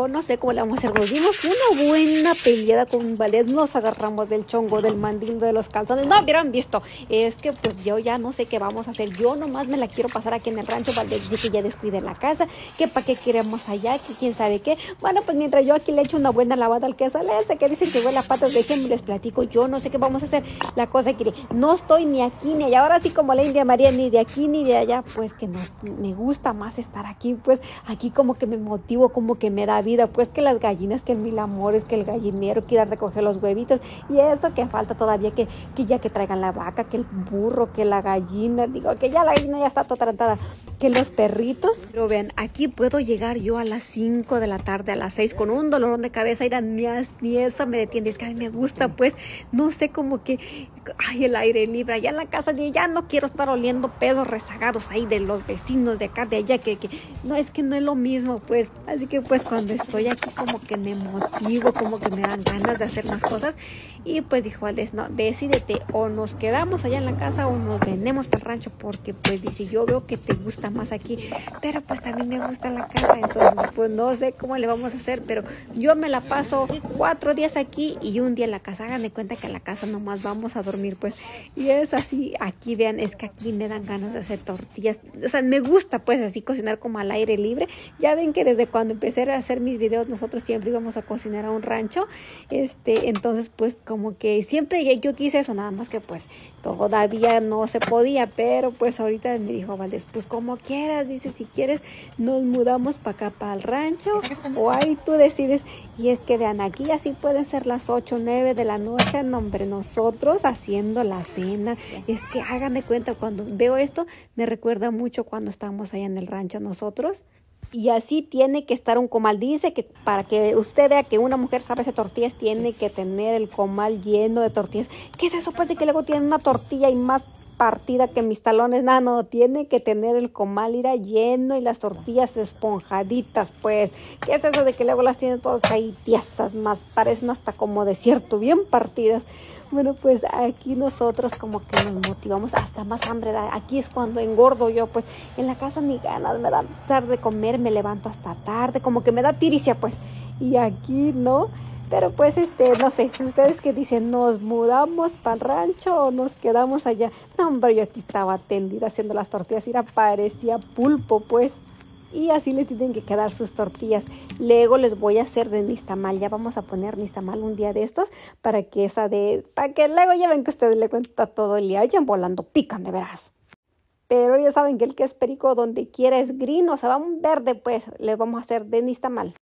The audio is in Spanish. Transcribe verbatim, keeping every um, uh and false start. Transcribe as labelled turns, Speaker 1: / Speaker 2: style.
Speaker 1: pero no sé cómo le vamos a hacer. Nos dimos una buena peleada con Valdés, nos agarramos del chongo, del mandil, de los calzones. No hubieran visto, es que pues yo ya no sé qué vamos a hacer. Yo nomás me la quiero pasar aquí en el rancho. Valdés dice que ya descuide la casa, que para qué queremos allá, que quién sabe qué. Bueno, pues mientras yo aquí le echo una buena lavada al queso ese que dicen que huele a patas, déjenme les platico. Yo no sé qué vamos a hacer. La cosa es que no estoy ni aquí ni allá. Ahora sí, como la India María, ni de aquí ni de allá, pues que no, me gusta más estar aquí. Pues aquí como que me motivo, como que me da vida. Pues que las gallinas, que mil amores, que el gallinero, que ir a recoger los huevitos. Y eso que falta todavía, que, que ya que traigan la vaca, que el burro, que la gallina. Digo, que ya la gallina ya está toda tratada. Que los perritos. Pero vean, aquí puedo llegar yo a las cinco de la tarde, a las seis, con un dolorón de cabeza. Ir a, ni, ni eso me detiene. Es que a mí me gusta, pues, no sé, como que, ay, el aire libre. Allá en la casa, ya no quiero estar oliendo pedos rezagados ahí de los vecinos de acá, de allá, que, que no, es que no es lo mismo, pues. Así que, pues, cuando estoy aquí, como que me motivo, como que me dan ganas de hacer más cosas. Y, pues, dijo Valdés, no, decídete, o nos quedamos allá en la casa o nos venimos para el rancho, porque, pues, dice, yo veo que te gusta más aquí, pero, pues, también me gusta la casa. Entonces, pues, no sé cómo le vamos a hacer, pero yo me la paso cuatro días aquí y un día en la casa. Hagan de cuenta que en la casa nomás vamos a dormir, pues. Y es así, aquí vean, es que aquí me dan ganas de hacer tortillas. O sea, me gusta, pues, así cocinar como al aire libre. Ya ven que desde cuando empecé a hacer mis videos, nosotros siempre íbamos a cocinar a un rancho. Este, entonces, pues, como que siempre yo quise eso, nada más que, pues, todavía no se podía, pero, pues, ahorita me dijo Valdés, pues, como quieras, dice, si quieres, nos mudamos para acá, para el rancho, o ahí tú decides. Y es que vean, aquí así pueden ser las ocho, nueve de la noche, no, hombre, nosotros haciendo la cena. Es que hagan de cuenta, cuando veo esto, me recuerda mucho cuando estábamos allá en el rancho nosotros. Y así tiene que estar un comal. Dice que para que usted vea que una mujer sabe hacer tortillas, tiene que tener el comal lleno de tortillas. ¿Qué es eso, pues, de que luego tienen una tortilla y más partida que mis talones? Nada, no, tiene que tener el comal ir lleno y las tortillas esponjaditas, pues. ¿Qué es eso de que luego las tienen todas ahí tiesas, más parecen hasta como desierto, bien partidas? Bueno, pues aquí nosotros como que nos motivamos, hasta más hambre da. Aquí es cuando engordo yo, pues. En la casa ni ganas me da tarde de comer, me levanto hasta tarde, como que me da tiricia, pues. Y aquí no. Pero pues, este, no sé, ustedes que dicen, ¿nos mudamos para el rancho o nos quedamos allá? No, hombre, yo aquí estaba tendida haciendo las tortillas y era, parecía pulpo, pues. Y así le tienen que quedar sus tortillas. Luego les voy a hacer de nixtamal. Ya vamos a poner nixtamal un día de estos para que esa de, para que luego ya ven que ustedes le cuentan todo el día. Vayan volando, pican de veras. Pero ya saben que el que es perico donde quiera es green, o sea, va un verde, pues le vamos a hacer de nixtamal.